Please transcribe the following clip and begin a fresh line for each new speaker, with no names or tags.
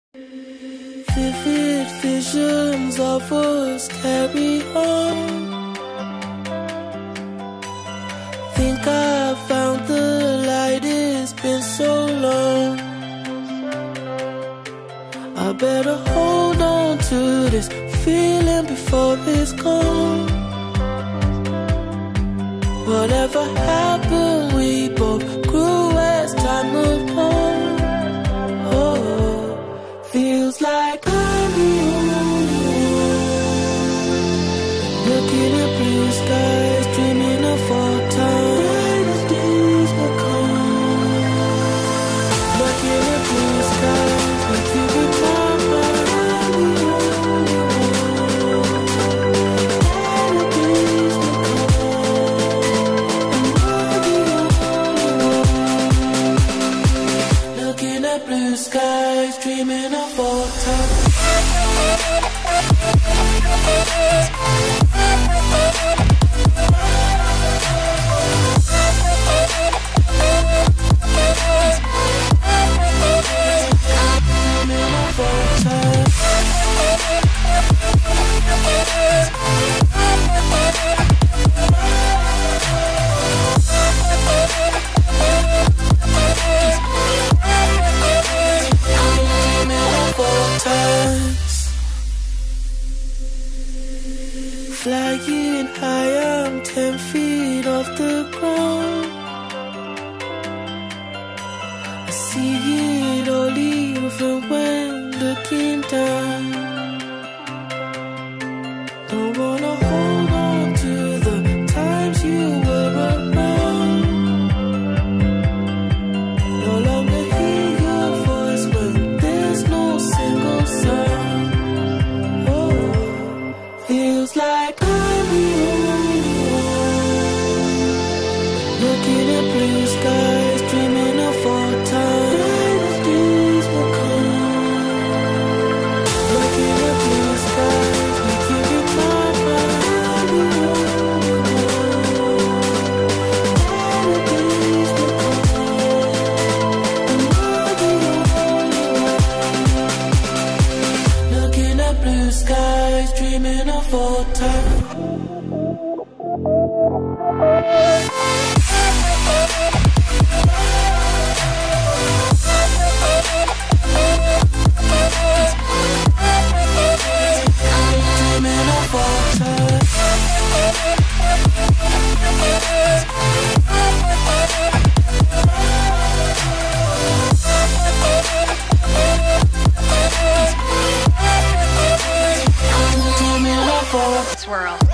Vivid visions of us carry on. Think I found the light, it's been so long. I better hold on to this feeling before it's gone. Whatever happened, we both grew as time moved on. Oh, feels like I'm the only one looking at blue skies, dreaming of fall time. Brightest days will come. Looking at blue skies, make you be mine. I'm the only one. Brighter days will come, and you're the only one. Looking at blue skies, dreaming of fall time. Flying high, I'm 10 feet off the ground. I see it all even when looking down. Don't wanna hold on to the times you were around. No longer hear your voice when there's no single sound. Oh, feels like I'm the only one looking at blue skies, dreaming of fall time. Brighter days will come. Looking at blue skies, make you be mine. I'm the only one. Brighter days will come, and you're the only one. Looking at blue skies, dreaming of fall time. Dreaming of fall time. Dreaming of fall.
Swirl.